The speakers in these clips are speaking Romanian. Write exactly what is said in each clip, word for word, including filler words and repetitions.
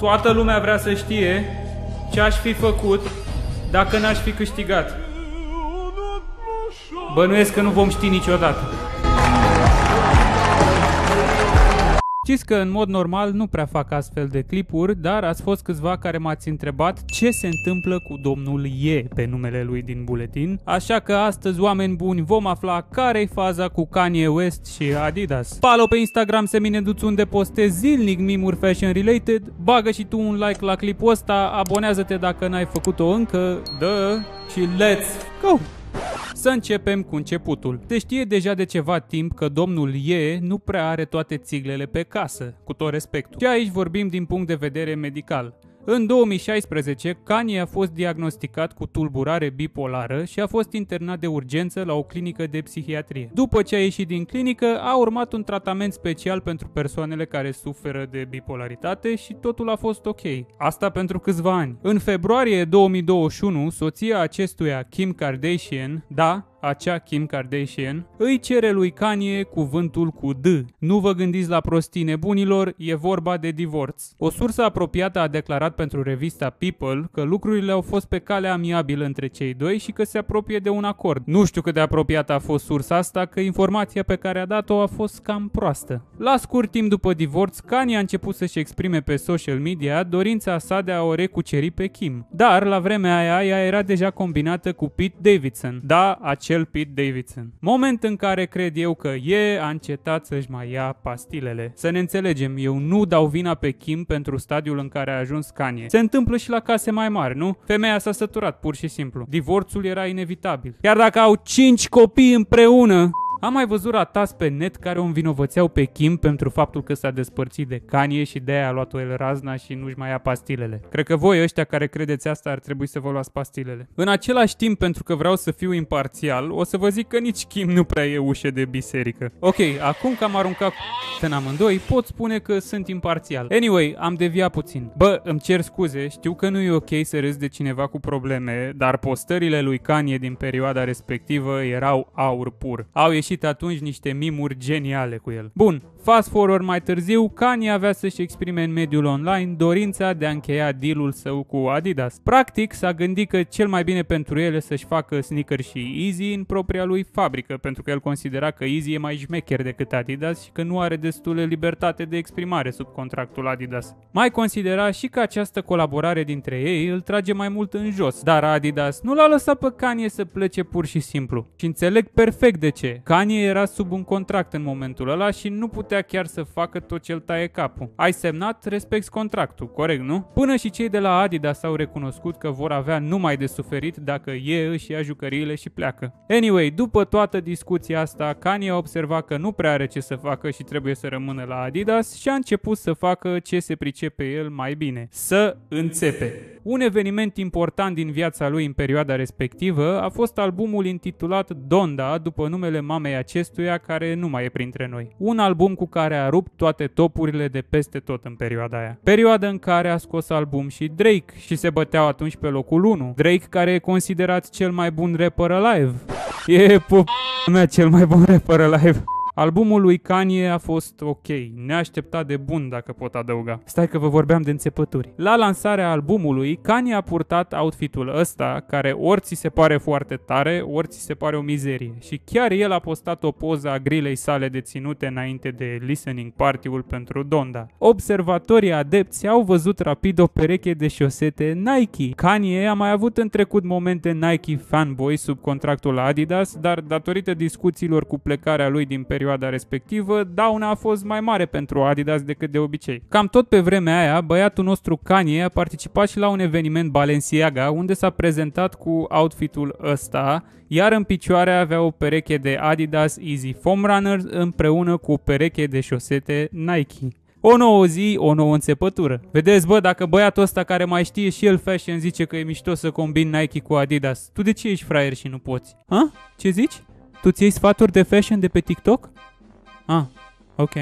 Toată lumea vrea să știe ce aș fi făcut dacă n-aș fi câștigat. Bănuiesc că nu vom ști niciodată. Știți că în mod normal nu prea fac astfel de clipuri, dar ați fost câțiva care m-ați întrebat ce se întâmplă cu domnul Ye pe numele lui din buletin, așa că astăzi, oameni buni, vom afla care-i faza cu Kanye West și Adidas. Follow pe Instagram Semineduț, unde postez zilnic mimuri fashion related, bagă și tu un like la clipul ăsta, abonează-te dacă n-ai făcut-o încă, dă și let's go! Să începem cu începutul. Se știe deja de ceva timp că domnul Ye nu prea are toate țiglele pe casă, cu tot respectul. Și aici vorbim din punct de vedere medical. În două mii șaisprezece, Kanye a fost diagnosticat cu tulburare bipolară și a fost internat de urgență la o clinică de psihiatrie. După ce a ieșit din clinică, a urmat un tratament special pentru persoanele care suferă de bipolaritate și totul a fost ok. Asta pentru câțiva ani. În februarie două mii douăzeci și unu, soția acestuia, Kim Kardashian, da, acea Kim Kardashian, îi cere lui Kanye cuvântul cu D. Nu vă gândiți la prostii nebunilor, e vorba de divorț. O sursă apropiată a declarat pentru revista People că lucrurile au fost pe cale amiabilă între cei doi și că se apropie de un acord. Nu știu cât de apropiată a fost sursa asta, că informația pe care a dat-o a fost cam proastă. La scurt timp după divorț, Kanye a început să-și exprime pe social media dorința sa de a o recuceri pe Kim. Dar, la vremea aia, ea era deja combinată cu Pete Davidson. Da, acel Pete Davidson. Moment în care cred eu că Ye a încetat să-și mai ia pastilele. Să ne înțelegem, eu nu dau vina pe Kim pentru stadiul în care a ajuns Kanye. Se întâmplă și la case mai mari, nu? Femeia s-a săturat, pur și simplu. Divorțul era inevitabil. Iar dacă au cinci copii împreună... Am mai văzut ratați pe net care o învinovățeau pe Kim pentru faptul că s-a despărțit de Kanye și de-aia a luat-o el razna și nu-și mai ia pastilele. Cred că voi ăștia care credeți asta ar trebui să vă luați pastilele. În același timp, pentru că vreau să fiu imparțial, o să vă zic că nici Kim nu prea e ușă de biserică. Ok, acum că am aruncat în amândoi, pot spune că sunt imparțial. Anyway, am deviat puțin. Bă, îmi cer scuze, știu că nu e ok să râzi de cineva cu probleme, dar postările lui Kanye din perioada respectivă erau aur pur. Au ieșit atunci niște mimuri geniale cu el. Bun, fast forward mai târziu, Kanye avea să-și exprime în mediul online dorința de a încheia deal-ul său cu Adidas. Practic, s-a gândit că cel mai bine pentru el să-și facă sneakers și Yeezy în propria lui fabrică, pentru că el considera că Yeezy e mai șmecher decât Adidas și că nu are destulă libertate de exprimare sub contractul Adidas. Mai considera și că această colaborare dintre ei îl trage mai mult în jos, dar Adidas nu l-a lăsat pe Kanye să plece pur și simplu. Și înțeleg perfect de ce. Kanye era sub un contract în momentul ăla și nu putea chiar să facă tot ce îl taie capul. Ai semnat, respecti contractul, corect, nu? Până și cei de la Adidas au recunoscut că vor avea numai de suferit dacă Ye își ia jucăriile și pleacă. Anyway, după toată discuția asta, Kanye a observat că nu prea are ce să facă și trebuie să rămână la Adidas și a început să facă ce se pricepe el mai bine. Să înțepe. Un eveniment important din viața lui în perioada respectivă a fost albumul intitulat Donda, după numele mamei acestuia, care nu mai e printre noi. Un album cu care a rupt toate topurile de peste tot în perioada aia. Perioada în care a scos album și Drake și se băteau atunci pe locul unu. Drake, care e considerat cel mai bun rapper alive. E p***a mea cel mai bun rapper alive. Albumul lui Kanye a fost ok, neașteptat de bun, dacă pot adăuga. Stai că vă vorbeam de înțepături. La lansarea albumului, Kanye a purtat outfitul ăsta, care ori ți se pare foarte tare, ori ți se pare o mizerie. Și chiar el a postat o poză a grilei sale deținute înainte de listening party-ul pentru Donda. Observatorii adepți au văzut rapid o pereche de șosete Nike. Kanye a mai avut în trecut momente Nike fanboy sub contractul la Adidas, dar datorită discuțiilor cu plecarea lui din perioada respectivă, dauna a fost mai mare pentru Adidas decât de obicei. Cam tot pe vremea aia, băiatul nostru Kanye a participat și la un eveniment Balenciaga, unde s-a prezentat cu outfitul ăsta, iar în picioare avea o pereche de Adidas Easy Foam Runners împreună cu o pereche de șosete Nike. O nouă zi, o nouă înțepătură. Vedeți, bă, dacă băiatul ăsta care mai știe și el fashion zice că e mișto să combini Nike cu Adidas, tu de ce ești fraier și nu poți? Ha? Ce zici? Tu ți iei sfaturi de fashion de pe TikTok? Ah, ok.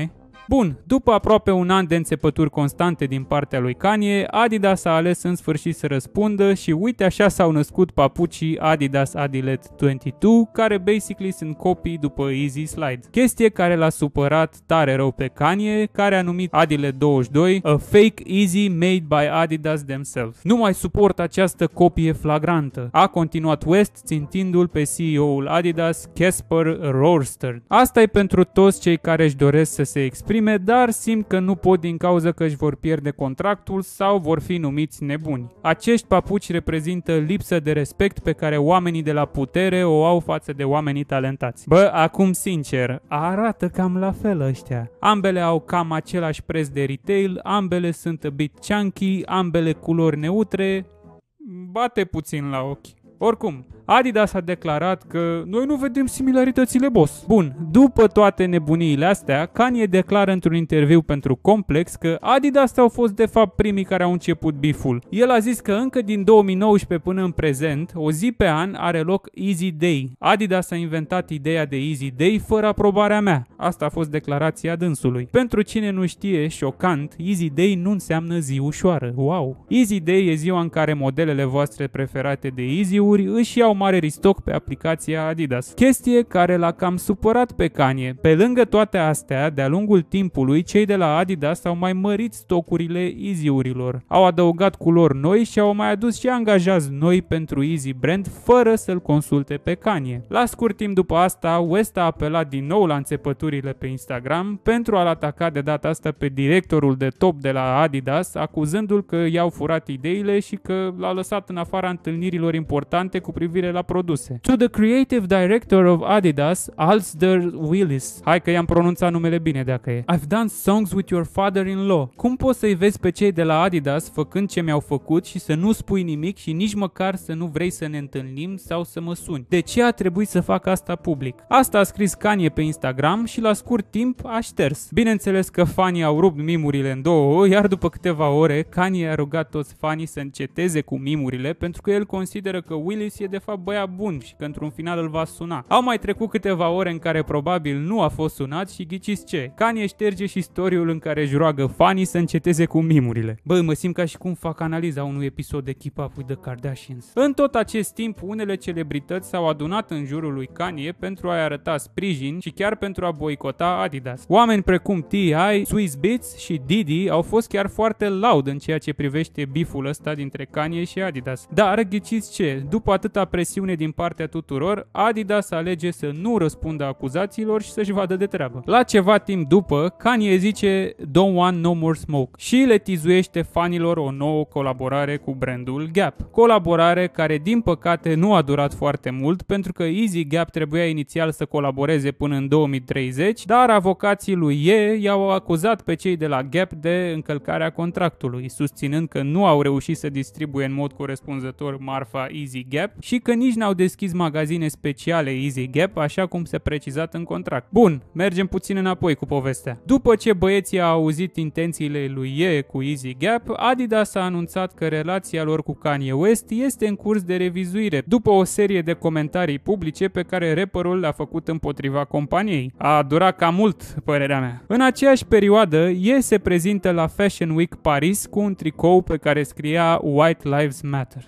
Bun, după aproape un an de înțepături constante din partea lui Kanye, Adidas a ales în sfârșit să răspundă și uite așa s-au născut papucii Adidas Adilette douăzeci și doi, care basically sunt copii după Yeezy Slide. Chestie care l-a supărat tare rău pe Kanye, care a numit Adilette douăzeci și doi a fake Yeezy made by Adidas themselves. Nu mai suport această copie flagrantă, a continuat West, țintindu-l pe C E O-ul Adidas, Casper Rohrstern. Asta e pentru toți cei care își doresc să se exprime, dar simt că nu pot din cauza că își vor pierde contractul sau vor fi numiți nebuni. Acești papuci reprezintă lipsă de respect pe care oamenii de la putere o au față de oamenii talentați. Bă, acum sincer, arată cam la fel ăștia. Ambele au cam același preț de retail, ambele sunt a bit chunky, ambele culori neutre, bate puțin la ochi. Oricum, Adidas a declarat că noi nu vedem similaritățile, boss. Bun, după toate nebuniile astea, Kanye declară într-un interviu pentru Complex că Adidas au fost de fapt primii care au început biful. El a zis că încă din două mii nouăsprezece până în prezent, o zi pe an are loc Yeezy Day. Adidas a inventat ideea de Yeezy Day fără aprobarea mea. Asta a fost declarația dânsului. Pentru cine nu știe, șocant, Yeezy Day nu înseamnă zi ușoară. Wow! Yeezy Day e ziua în care modelele voastre preferate de Yeezy-uri își iau mare restock pe aplicația Adidas. Chestie care l-a cam supărat pe Kanye. Pe lângă toate astea, de-a lungul timpului, cei de la Adidas au mai mărit stocurile Yeezy-urilor. Au adăugat culori noi și au mai adus și angajați noi pentru Yeezy brand fără să-l consulte pe Kanye. La scurt timp după asta, West a apelat din nou la înțepăturile pe Instagram pentru a-l ataca de data asta pe directorul de top de la Adidas, acuzându-l că i-au furat ideile și că l-a lăsat în afara întâlnirilor importante cu privire la produse. To the creative director of Adidas, Alistair Willis. Hai că i-am pronunțat numele bine dacă e. I've done songs with your father-in-law. Cum poți să-i vezi pe cei de la Adidas făcând ce mi-au făcut și să nu spui nimic și nici măcar să nu vrei să ne întâlnim sau să mă suni? De ce a trebuit să fac asta public? Asta a scris Kanye pe Instagram și la scurt timp a șters. Bineînțeles că fanii au rupt mimurile în două, iar după câteva ore, Kanye a rugat toți fanii să înceteze cu mimurile pentru că el consideră că Willis e de fapt băiat bun și că într-un final îl va suna. Au mai trecut câteva ore în care probabil nu a fost sunat și ghiciți ce? Kanye șterge și istoriul în care își roagă fanii să înceteze cu mimurile. Băi, mă simt ca și cum fac analiza unui episod de Keep Up with the Kardashians. În tot acest timp, unele celebrități s-au adunat în jurul lui Kanye pentru a-i arăta sprijin și chiar pentru a boicota Adidas. Oameni precum T I, Swizz Beatz și Diddy au fost chiar foarte loud în ceea ce privește biful ăsta dintre Kanye și Adidas. Dar ghiciți ce? După atâta presiune din partea tuturor, Adidas alege să nu răspundă acuzațiilor și să-și vadă de treabă. La ceva timp după, Kanye zice Don't want no more smoke și le tizuiește fanilor o nouă colaborare cu brandul Gap. Colaborare care din păcate nu a durat foarte mult pentru că Yeezy Gap trebuia inițial să colaboreze până în două mii treizeci, dar avocații lui Ye i-au acuzat pe cei de la Gap de încălcarea contractului, susținând că nu au reușit să distribuie în mod corespunzător marfa Yeezy Gap și că nici n-au deschis magazine speciale Yeezy Gap, așa cum se precizat în contract. Bun, mergem puțin înapoi cu povestea. După ce băieții au auzit intențiile lui Ye cu Yeezy Gap, Adidas a anunțat că relația lor cu Kanye West este în curs de revizuire, după o serie de comentarii publice pe care rapperul le-a făcut împotriva companiei. A durat cam mult, părerea mea. În aceeași perioadă, Ye se prezintă la Fashion Week Paris cu un tricou pe care scria White Lives Matter.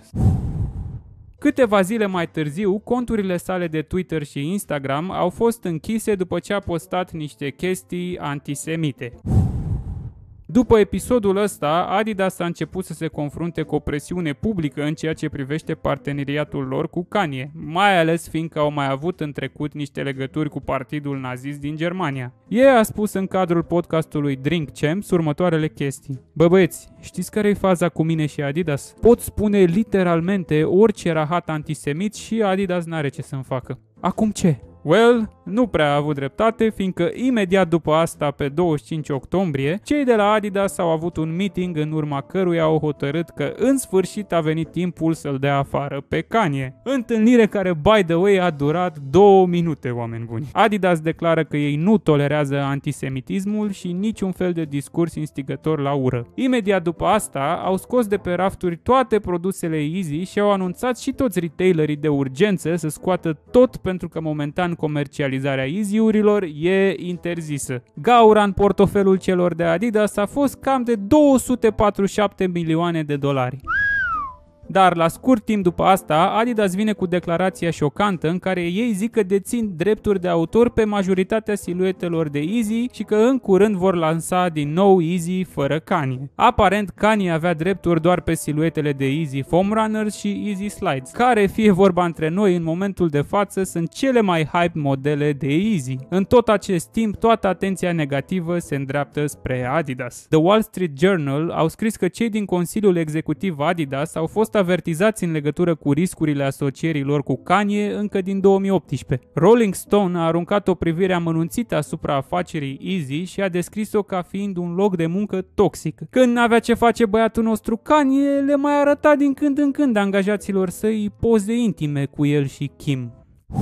Câteva zile mai târziu, conturile sale de Twitter și Instagram au fost închise după ce a postat niște chestii antisemite. După episodul ăsta, Adidas a început să se confrunte cu o presiune publică în ceea ce privește parteneriatul lor cu Kanye, mai ales fiindcă au mai avut în trecut niște legături cu partidul nazist din Germania. Ye a spus în cadrul podcastului Drink Champs următoarele chestii. Bă băieți, știți care e faza cu mine și Adidas? Pot spune literalmente orice rahat antisemit și Adidas n-are ce să-mi facă. Acum ce? Well, nu prea a avut dreptate, fiindcă imediat după asta, pe douăzeci și cinci octombrie, cei de la Adidas au avut un meeting în urma căruia au hotărât că în sfârșit a venit timpul să-l dea afară pe Kanye. Întâlnire care, by the way, a durat două minute, oameni buni. Adidas declară că ei nu tolerează antisemitismul și niciun fel de discurs instigător la ură. Imediat după asta, au scos de pe rafturi toate produsele Yeezy și au anunțat și toți retailerii de urgență să scoată tot pentru că momentan european comercializarea Yeezy-urilor e interzisă. Gaura în portofelul celor de Adidas a fost cam de două sute patruzeci și șapte milioane de dolari. Dar la scurt timp după asta, Adidas vine cu declarația șocantă în care ei zic că dețin drepturi de autor pe majoritatea siluetelor de Yeezy și că în curând vor lansa din nou Yeezy fără Kanye. Aparent, Kanye avea drepturi doar pe siluetele de Yeezy Foam Runners și Yeezy Slides, care, fie vorba între noi, în momentul de față sunt cele mai hype modele de Yeezy. În tot acest timp, toată atenția negativă se îndreaptă spre Adidas. The Wall Street Journal au scris că cei din Consiliul Executiv Adidas au fost avertizați în legătură cu riscurile asocierilor cu Kanye încă din două mii optsprezece. Rolling Stone a aruncat o privire amănunțită asupra afacerii Yeezy și a descris-o ca fiind un loc de muncă toxic. Când n-avea ce face băiatul nostru Kanye, le mai arăta din când în când angajaților săi poze intime cu el și Kim.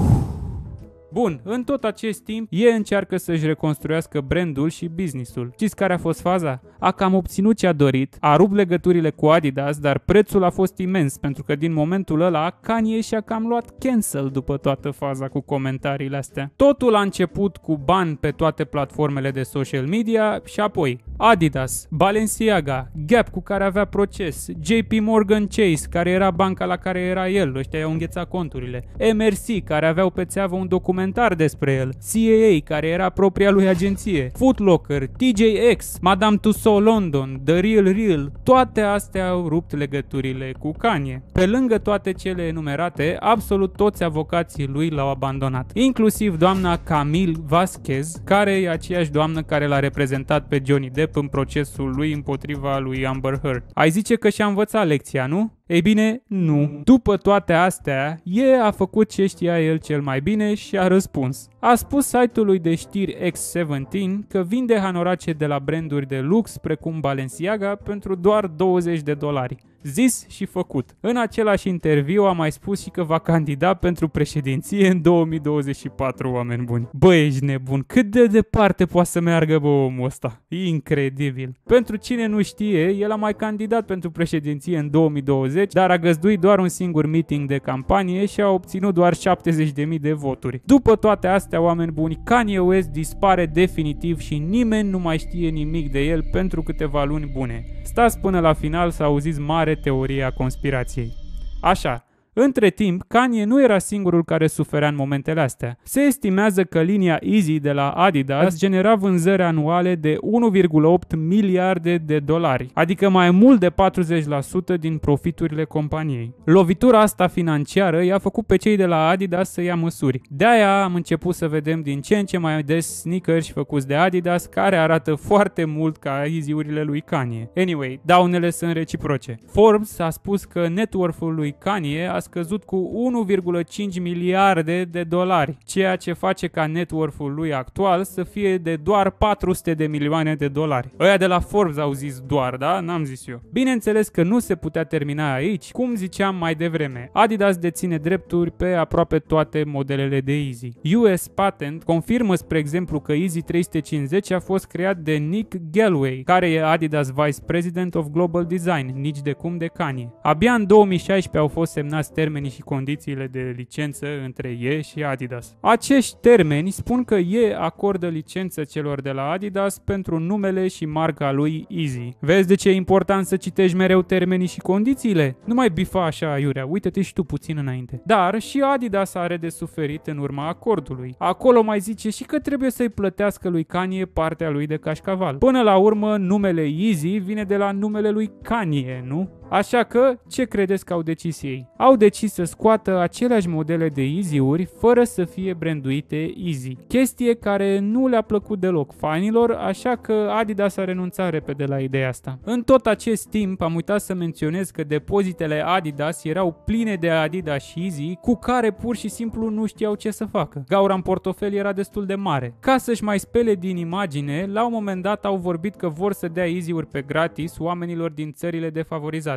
Bun, în tot acest timp, E încearcă să-și reconstruiască brandul și businessul. Știți care a fost faza? A cam obținut ce a dorit, a rupt legăturile cu Adidas, dar prețul a fost imens, pentru că din momentul ăla, Kanye și-a cam luat cancel după toată faza cu comentariile astea. Totul a început cu bani pe toate platformele de social media și apoi Adidas, Balenciaga, Gap cu care avea proces, J P Morgan Chase, care era banca la care era el, ăștia i-au înghețat conturile, M R C, care aveau pe țeavă un documentar despre el, C A A, care era propria lui agenție, Foot Locker, T J X, Madame Tussauds London, The Real Real, toate astea au rupt legăturile cu Kanye. Pe lângă toate cele enumerate, absolut toți avocații lui l-au abandonat, inclusiv doamna Camille Vasquez, care e aceeași doamnă care l-a reprezentat pe Johnny Depp în procesul lui împotriva lui Amber Heard. Ai zice că și-a învățat lecția, nu? Ei bine, nu. După toate astea, E a făcut ce știa el cel mai bine și a răspuns. A spus site-ului de știri X șaptesprezece că vinde hanorace de la branduri de lux precum Balenciaga pentru doar douăzeci de dolari. Zis și făcut. În același interviu a mai spus și că va candida pentru președinție în două mii douăzeci și patru, oameni buni. Bă, ești nebun. Cât de departe poate să meargă, bă, omul ăsta? Incredibil. Pentru cine nu știe, el a mai candidat pentru președinție în două mii douăzeci, dar a găzduit doar un singur meeting de campanie și a obținut doar șaptezeci de mii de voturi. După toate astea, oameni buni, Kanye West dispare definitiv și nimeni nu mai știe nimic de el pentru câteva luni bune. Stați până la final să auziți mare teoria conspirației. Așa, între timp, Kanye nu era singurul care suferea în momentele astea. Se estimează că linia Yeezy de la Adidas genera vânzări anuale de unu virgulă opt miliarde de dolari, adică mai mult de patruzeci la sută din profiturile companiei. Lovitura asta financiară i-a făcut pe cei de la Adidas să ia măsuri. De-aia am început să vedem din ce în ce mai des sneakers făcuți de Adidas care arată foarte mult ca Yeezy-urile lui Kanye. Anyway, daunele sunt reciproce. Forbes a spus că net worth-ul lui Kanye a scăzut cu unu virgulă cinci miliarde de dolari, ceea ce face ca net worth-ul lui actual să fie de doar patru sute de milioane de dolari. Ăia de la Forbes au zis doar, da? N-am zis eu. Bineînțeles că nu se putea termina aici, cum ziceam mai devreme. Adidas deține drepturi pe aproape toate modelele de Yeezy. U S Patent confirmă, spre exemplu, că Yeezy trei sute cincizeci a fost creat de Nick Galloway, care e Adidas Vice President of Global Design, nici de cum de Kanye. Abia în două mii șaisprezece au fost semnați termenii și condițiile de licență între E și Adidas. Acești termeni spun că E acordă licență celor de la Adidas pentru numele și marca lui Yeezy. Vezi de ce e important să citești mereu termenii și condițiile? Nu mai bifa așa aiurea, uite-te și tu puțin înainte. Dar și Adidas are de suferit în urma acordului. Acolo mai zice și că trebuie să-i plătească lui Kanye partea lui de cașcaval. Până la urmă, numele Yeezy vine de la numele lui Kanye, nu? Așa că, ce credeți că au decis ei? Au decis să scoată aceleași modele de Yeezy-uri fără să fie branduite Yeezy. Chestie care nu le-a plăcut deloc fanilor, așa că Adidas a renunțat repede la ideea asta. În tot acest timp am uitat să menționez că depozitele Adidas erau pline de Adidas și Yeezy cu care pur și simplu nu știau ce să facă. Gaura în portofel era destul de mare. Ca să-și mai spele din imagine, la un moment dat au vorbit că vor să dea Yeezy-uri pe gratis oamenilor din țările defavorizate.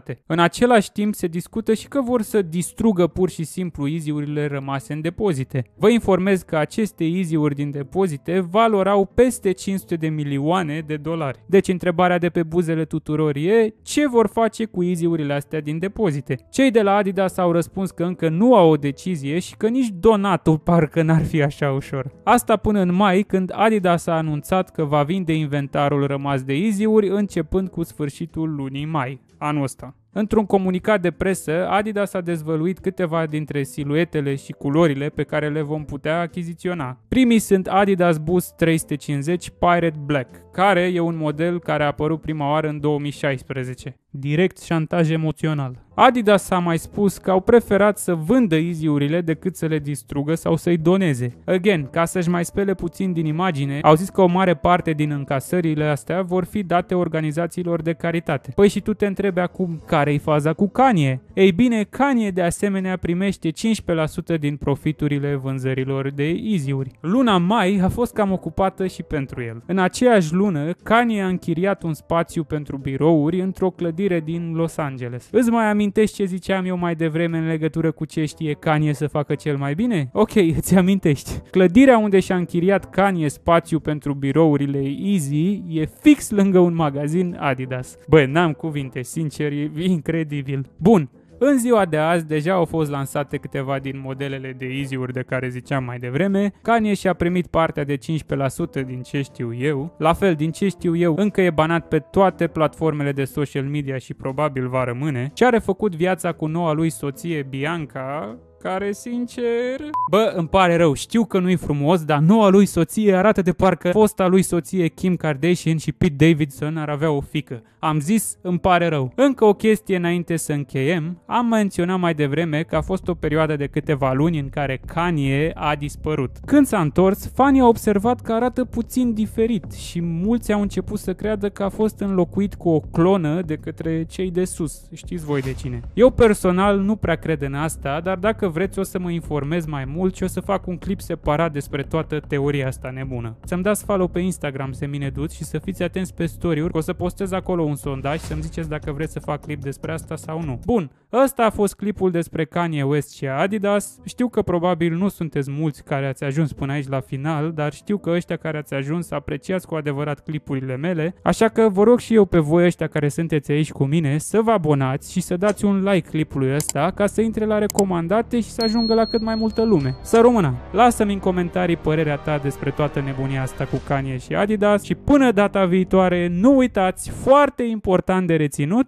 calitate. În același timp se discută și că vor să distrugă pur și simplu Yeezy-urile rămase în depozite. Vă informez că aceste Yeezy-uri din depozite valorau peste cinci sute de milioane de dolari. Deci întrebarea de pe buzele tuturor e: ce vor face cu Yeezy-urile astea din depozite? Cei de la Adidas au răspuns că încă nu au o decizie și că nici donatul parcă n-ar fi așa ușor. Asta până în mai, când Adidas a anunțat că va vinde inventarul rămas de Yeezy-uri începând cu sfârșitul lunii mai, anul ăsta. Într-un comunicat de presă, Adidas a dezvăluit câteva dintre siluetele și culorile pe care le vom putea achiziționa. Primii sunt Adidas Boost trei sute cincizeci Pirate Black, care e un model care a apărut prima oară în două mii șaisprezece. Direct șantaj emoțional. Adidas a mai spus că au preferat să vândă Yeezy-urile decât să le distrugă sau să-i doneze. Again, ca să-și mai spele puțin din imagine, au zis că o mare parte din încasările astea vor fi date organizațiilor de caritate. Păi și tu te întrebi acum, care-i faza cu Kanye? Ei bine, Kanye de asemenea primește cincisprezece la sută din profiturile vânzărilor de Yeezy-uri. Luna mai a fost cam ocupată și pentru el. În aceeași lună, Kanye a închiriat un spațiu pentru birouri într-o clădire din Los Angeles. Îți mai amintești ce ziceam eu mai devreme în legătură cu ce știe Kanye să facă cel mai bine? Ok, îți amintești. Clădirea unde și-a închiriat Kanye spațiu pentru birourile Yeezy e fix lângă un magazin Adidas. Bă, n-am cuvinte, sincer, e incredibil. Bun. În ziua de azi deja au fost lansate câteva din modelele de Yeezy-uri de care ziceam mai devreme. Kanye și-a primit partea de cincisprezece la sută din ce știu eu. La fel, din ce știu eu, încă e banat pe toate platformele de social media și probabil va rămâne. Și-a refăcut viața cu noua lui soție Bianca, care, sincer... Bă, îmi pare rău, știu că nu-i frumos, dar noua lui soție arată de parcă fosta lui soție Kim Kardashian și Pete Davidson ar avea o fică. Am zis, îmi pare rău. Încă o chestie înainte să încheiem, am menționat mai devreme că a fost o perioadă de câteva luni în care Kanye a dispărut. Când s-a întors, fanii au observat că arată puțin diferit și mulți au început să creadă că a fost înlocuit cu o clonă de către cei de sus. Știți voi de cine. Eu personal nu prea cred în asta, dar dacă vreți o să mă informez mai mult și o să fac un clip separat despre toată teoria asta nebună. Să-mi dați follow pe Instagram, Semineduț, și să fiți atenți pe story-uri, că o să postez acolo un sondaj și să-mi ziceți dacă vreți să fac clip despre asta sau nu. Bun, ăsta a fost clipul despre Kanye West și Adidas. Știu că probabil nu sunteți mulți care ați ajuns până aici la final, dar știu că ăștia care ați ajuns apreciați cu adevărat clipurile mele, așa că vă rog și eu pe voi ăștia care sunteți aici cu mine să vă abonați și să dați un like clipului ăsta ca să intre la recomandate și să ajungă la cât mai multă lume. Să rămână! Lasă-mi în comentarii părerea ta despre toată nebunia asta cu Kanye și Adidas și până data viitoare, nu uitați, foarte important de reținut,